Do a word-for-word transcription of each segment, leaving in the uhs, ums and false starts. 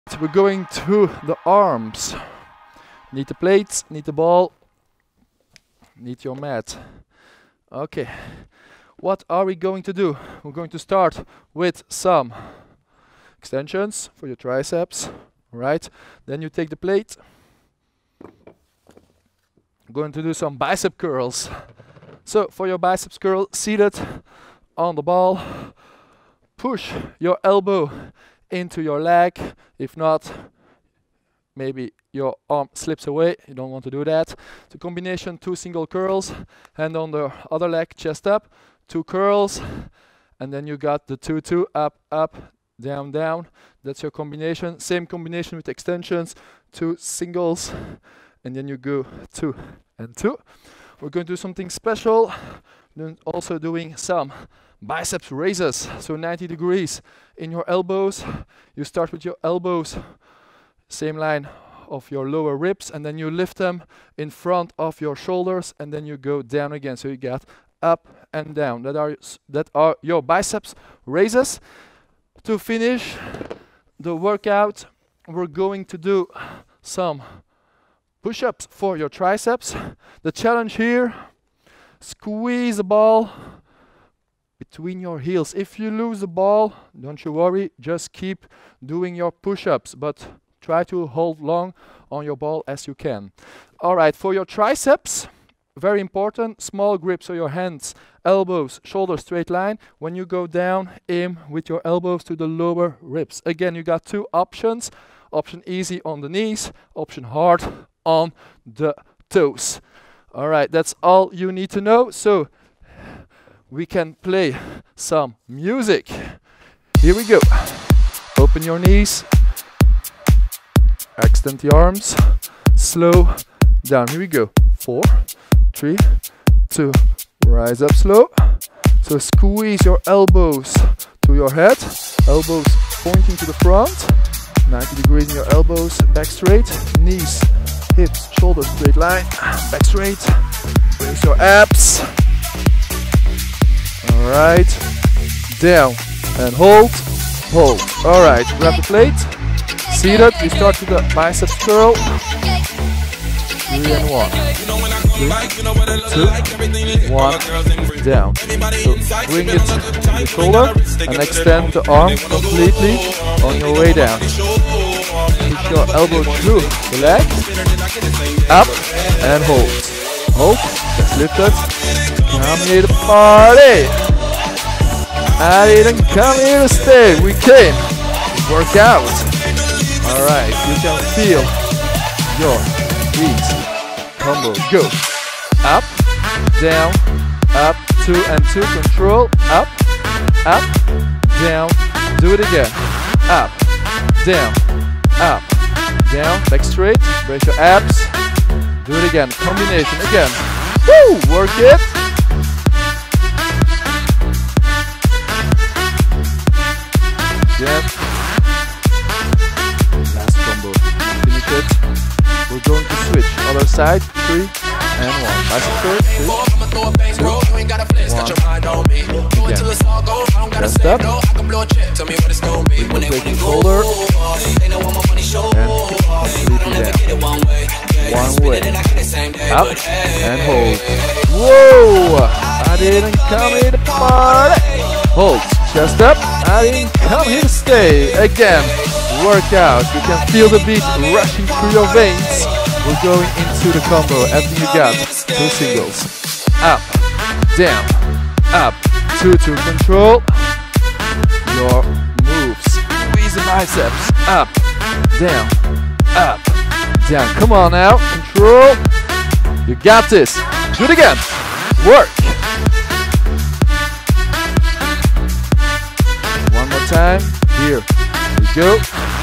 We're going to the arms. Need the plates, need the ball, need your mat. Okay, what are we going to do? We're going to start with some extensions for your triceps, right? Then you take the plate. We're going to do some bicep curls. So for your biceps curl, seated on the ball, push your elbow into your leg. If not, maybe your arm slips away. You don't want to do that. The combination, two single curls, hand on the other leg, chest up, two curls, and then you got the two two, up up, down down. That's your combination. Same combination with extensions, two singles, and then you go two and two. We're going to do something special. Then also doing some biceps raises, so ninety degrees in your elbows. You start with your elbows, same line of your lower ribs, and then you lift them in front of your shoulders, and then you go down again. So you get up and down. That are that are your biceps raises. To finish the workout, we're going to do some push-ups for your triceps. The challenge here: squeeze the ball between your heels. If you lose the ball, don't you worry, just keep doing your push-ups, but try to hold long on your ball as you can. All right, for your triceps, very important, small grip, so your hands, elbows, shoulders, straight line. When you go down, aim with your elbows to the lower ribs. Again, you got two options. Option easy on the knees, option hard on the toes. All right, that's all you need to know. So we can play some music. Here we go. Open your knees. Extend the arms. Slow down. Here we go. Four, three, two. Rise up slow. So squeeze your elbows to your head. Elbows pointing to the front. ninety degrees in your elbows. Back straight. Knees, hips, shoulders, straight line. Back straight. Raise your abs. Alright, down and hold, hold. Alright, grab the plate, seated, we start with the biceps curl. Three and one. Three, two, one, down. So bring it to the shoulder and extend the arm completely on your way down. Keep your elbow through the leg, up and hold. Hold, just lift it. Come here to party. I didn't come here to stay. We came to work out. Alright, you can feel your feet combo. Go. Up, down, up, two and two. Control. Up, up, down. Do it again. Up, down, up, down. Back straight. Brace your abs. Do it again. Combination again. Woo! Work it. Again. Last combo. Finish it. We're going to switch. Other side. Three and one. Bicep curl. Three, two, one. Again. Chest up. Bring the plate shoulder. And completely down. One way. Up and hold. Whoa! I didn't come here to party. Hold. Chest up. I didn't come here to stay. Again. Work out. You can feel the beat rushing through your veins. We're going into the combo. Everything you got. Two singles. Up. Down. Up. Two to control your moves. Squeeze the biceps. Up. Down. Up. Down. Come on now. Control. You got this. Do it again. Work. One more time. Here we go.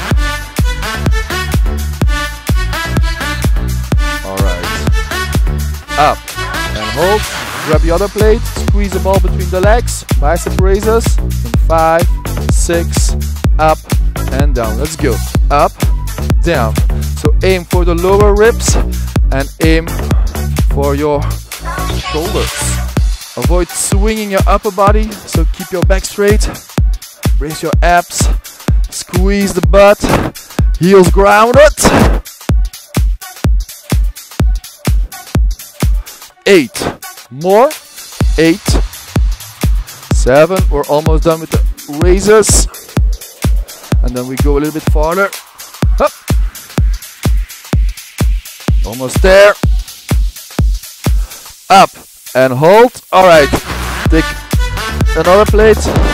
Alright. Up and hold. Grab the other plate. Squeeze the ball between the legs. Bicep raises. In five, six, up and down. Let's go. Up, down. So aim for the lower ribs and aim for your shoulders. Avoid swinging your upper body, so keep your back straight. Raise your abs, squeeze the butt, Heels grounded. Eight. More. Eight. Seven. We're almost done with the raises. And then we go a little bit farther. Up. Almost there. Up and hold. All right. Take another plate.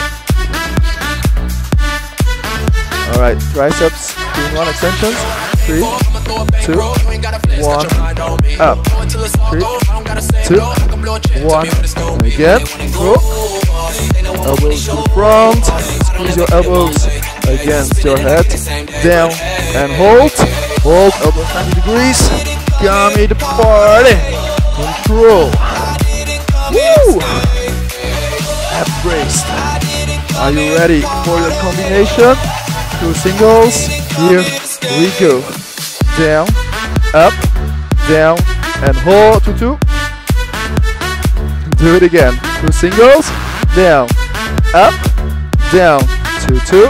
All right. Triceps. Doing one extensions. Three, two, one. Up. Three, two, one. And again. Go. Elbows to the front. Squeeze your elbows against your head. Down and hold. Hold. Elbows ninety degrees. Come the party. Control. Woo! Ab braced. Are you ready for your combination? Two singles. Here we go. Down, up, down, and hold. Two, two. Do it again. Two singles. Down, up, down. Two, two.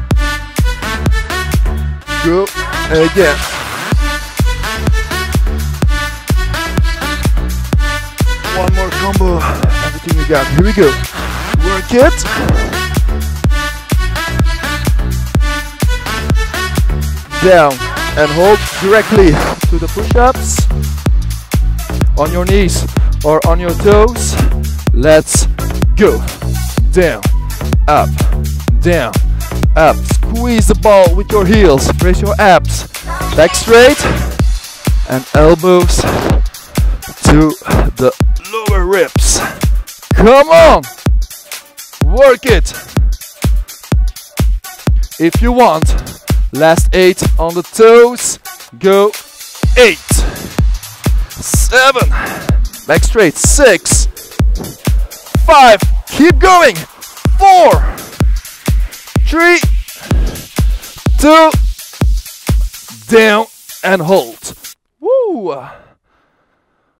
Go again. One more combo. Everything you got. Here we go. Work it. Down and hold directly to the push-ups. On your knees or on your toes. Let's go. Down, up, down, up. Squeeze the ball with your heels. Brace your abs. Back straight. And elbows to the lower ribs. Come on. Work it. If you want. Last eight on the toes. Go. Eight. Seven. Back straight. Six. Five. Keep going. Four. Three. Two. Down and hold. Woo.